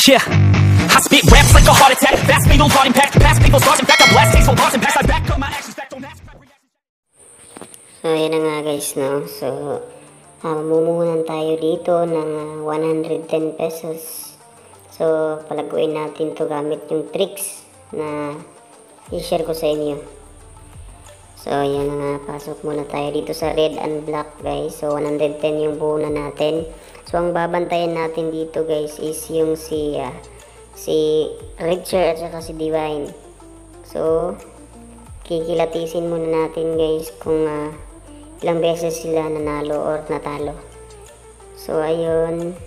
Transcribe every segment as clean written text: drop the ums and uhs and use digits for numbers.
Yeah, I spit raps like a heart attack. Fast fatal heart impact. Past people stars in fact I blast tasteful bars and past I back up my actions back. Don't ask my reactions. So ayan na nga guys, no. So mamumuhunan tayo dito ng 110 pesos. So palaguin natin to gamit yung tricks na i-share ko sa inyo. So ayan na nga, pasok muna tayo dito sa red and black guys. So 110 yung puhunan natin. So ang babantayan natin dito guys is yung si Richer at saka si Divine. So kikilatisin muna natin guys kung ilang beses sila nanalo or natalo. So ayun,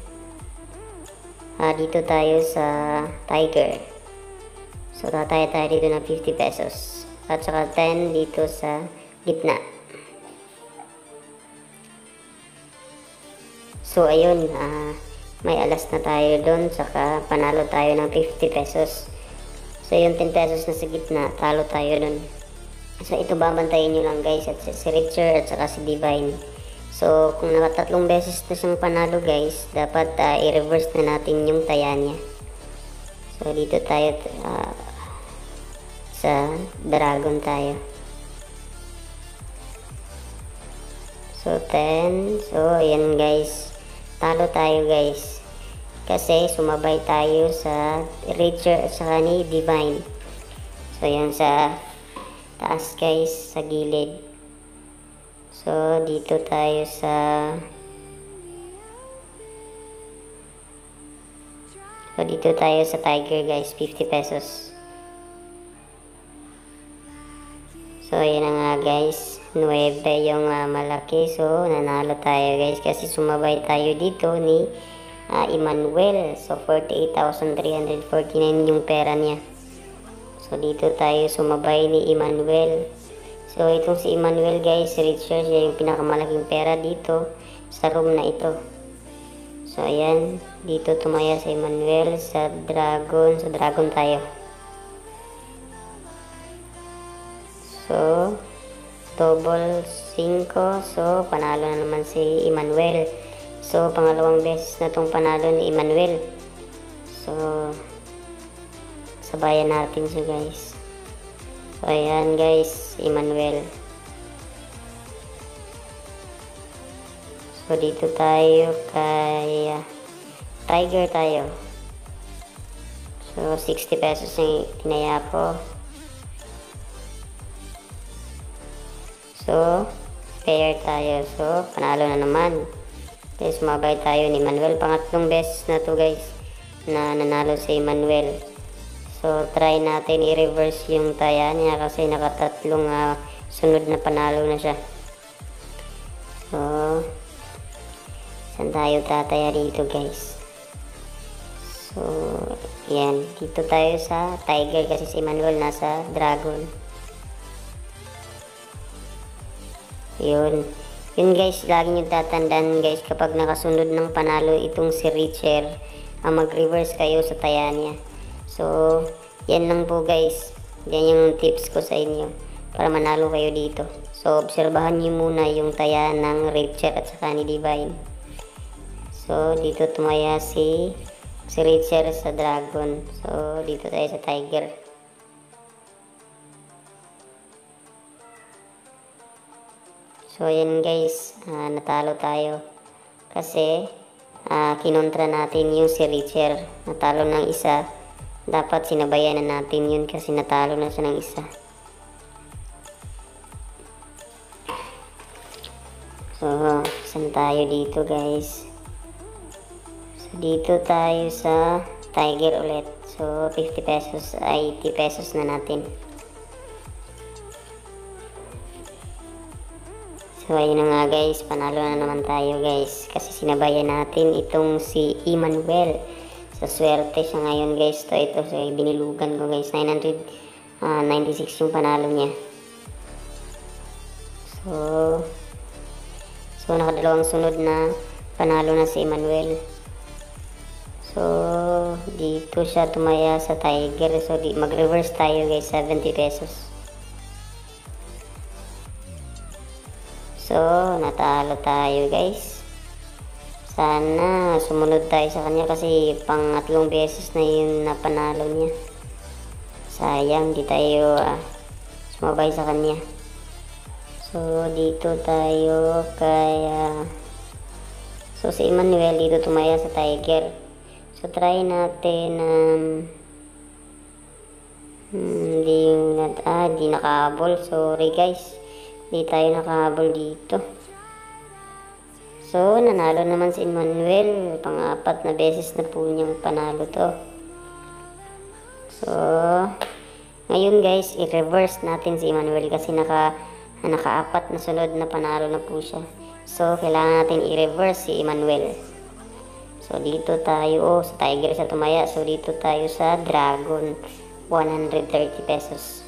dito tayo sa Tiger. So tataya tayo dito ng 50 pesos at saka 10 dito sa gitna. So ayun, may alas na tayo doon, saka panalo tayo ng 50 pesos. So yung 10 pesos na sa gitna, talo tayo doon. So ito babantayin nyo lang guys, at si Richer at saka si Divine. So kung nakatatlong beses na siyang panalo guys, dapat i-reverse na natin yung taya niya. So dito tayo sa Dragon tayo. So 10, so ayan guys, talo tayo guys kasi sumabay tayo sa Richer at saka ni Divine. So yan sa taas guys, sa gilid. So dito tayo sa Tiger guys, 50 pesos. So ayan na nga guys, 9 yung malaki. So nanalo tayo guys kasi sumabay tayo dito ni Emmanuel. So 48,349 yung pera niya. So dito tayo sumabay ni Emmanuel. So itong si Emmanuel guys, Richard, siya yung pinakamalaking pera dito sa room na ito. So ayan, dito tumaya sa Emmanuel sa Dragon. So Dragon tayo. So double 5. So panalo na naman si Emmanuel. So pangalawang beses na tong panalo ni Emmanuel. So sabayan natin siya guys. So ayan guys, Emmanuel. So dito tayo kay Tiger tayo. So 60 pesos yung tinaya ko. So fair tayo. So panalo na naman. Kaya sumabay tayo ni Emmanuel. Pangatlong beses na to guys na nanalo si Emmanuel. So try natin i-reverse yung taya niya kasi nakatatlong sunod na panalo na siya. So saan tayo tataya dito guys? So yan, dito tayo sa Tiger kasi si Emmanuel nasa Dragon. Yun guys, lagi nyo tatandaan guys, kapag nakasunod ng panalo itong si Richer, mag-reverse kayo sa taya niya. So yan lang po guys, yan yung tips ko sa inyo para manalo kayo dito. So obserbahan nyo muna yung taya ng Richer at saka ni Divine. So dito tumaya si Richer sa Dragon. So dito tayo sa Tiger. So yan guys, natalo tayo kasi kinontra natin yung si Richer. Natalo ng isa, dapat sinabayan na natin yun kasi natalo na siya ng isa. So saan tayo dito guys? So dito tayo sa Tiger ulit. So 50 pesos ay 80 pesos na natin. So ayun na nga guys, panalo na naman tayo guys kasi sinabayan natin itong si Emmanuel. So swerte siya ngayon guys. So ito, so binilugan ko guys, 996 yung panalo niya. So nakadalawang sunod na panalo na si Emmanuel. So dito siya tumaya sa Tiger. So mag-reverse tayo guys, 70 pesos. So natalo tayo guys Sana sumunod tayo sa kanya kasi pangatlong beses na yun na panalo niya. Sayang di tayo sumabay sa kanya. So dito tayo kaya si Emmanuel dito tumaya sa Tiger. So try natin di nakahabol. Sorry guys, di tayo nakahabol dito. So nanalo naman si Emmanuel, pang-apat na beses na po niyang panalo to. So ngayon guys, i-reverse natin si Emmanuel kasi naka-apat na sunod na panalo na po siya. So kailangan natin i-reverse si Emmanuel. So dito tayo sa Tiger sa tumaya. So dito tayo sa Dragon, 130 pesos.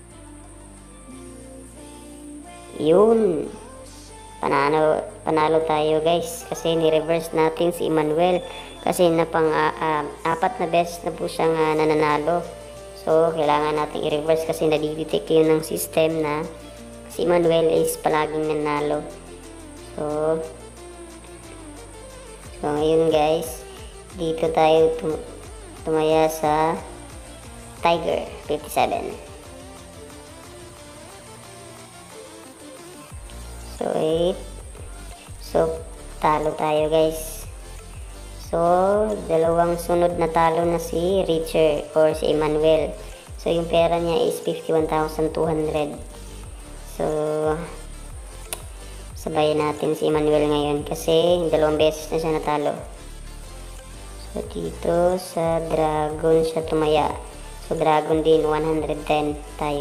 Yun, panalo tayo guys kasi ni-reverse natin si Emmanuel kasi na apat na beses na po siyang nananalo. So kailangan natin i-reverse kasi nadidetect yun ng system na si Emmanuel is palaging nanalo. So ngayon guys, dito tayo tumaya sa Tiger 57. So talo tayo guys. So dalawang sunod na talo na si Richard or si Emmanuel. So yung pera niya is 51,200. So sabayan natin si Emmanuel ngayon kasi dalawang beses na siya natalo. So dito sa Dragon siya tumaya. So Dragon din 110 tayo.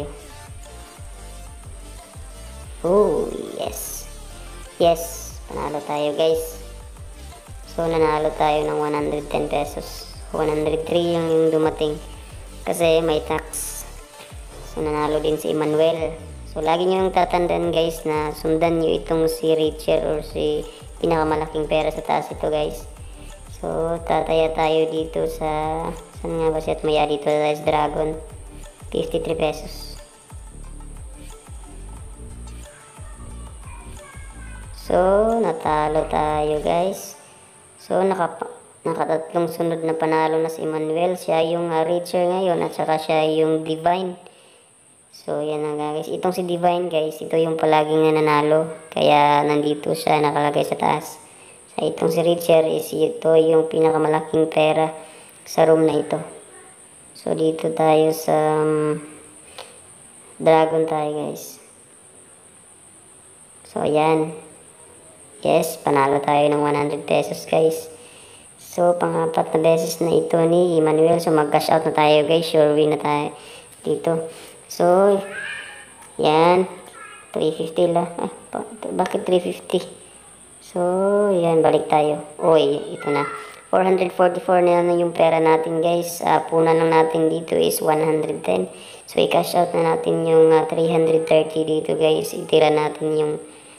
Oh yes, panalo tayo guys. So nanalo tayo ng 110 pesos. 103 yung dumating kasi may tax. So nanalo din si Emmanuel. So lagi nyo yung tatandaan guys na sundan nyo itong si Richard or si pinakamalaking pera sa taas ito guys. So tataya tayo dito sa saan nga ba siya tumaya dito sa Dragon, 53 pesos. So natalo tayo guys. So nakatatlong sunod na panalo na si Emmanuel. Siya yung Richard ngayon at saka siya yung Divine. So yan na guys. Itong si Divine guys, ito yung palaging nananalo. Kaya nandito siya nakalagay sa taas. Sa itong si Richard is ito yung pinakamalaking pera sa room na ito. So dito tayo sa Dragon tayo guys. So ayan. Yes, panalo tayo ng 100 pesos guys. So pang-apat na beses na ito ni Emmanuel. So mag-cash out na tayo guys. Sure win na tayo dito. So yan, 350 lang. Bakit 350? So yan, balik tayo. Oy, ito na. 444 na yung pera natin guys. Punan lang natin dito is 110. So i-cash out na natin yung 330 dito guys. Itira natin yung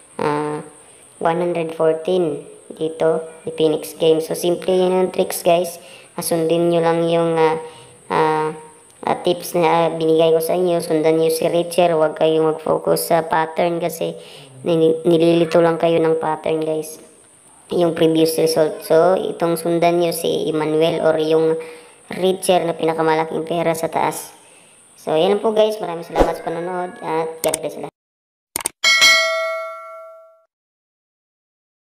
114 dito ni Phoenix Game. So simple yun yung tricks guys. Sundin nyo lang yung tips na binigay ko sa inyo. Sundan nyo si Richard. Huwag kayong mag-focus sa pattern kasi nililito lang kayo ng pattern guys, yung previous result. So itong sundan nyo si Emmanuel or yung Richard na pinakamalaking pera sa taas. So yan po guys. Maraming salamat sa panonood at God bless.